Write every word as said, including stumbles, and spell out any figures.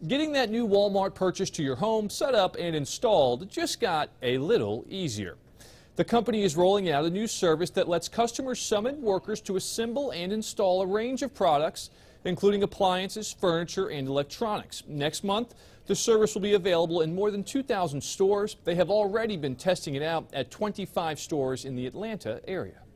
Getting that new Walmart purchase to your home set up and installed just got a little easier. The company is rolling out a new service that lets customers summon workers to assemble and install a range of products, including appliances, furniture, and electronics. Next month, the service will be available in more than two thousand stores. They have already been testing it out at twenty-five stores in the Atlanta area.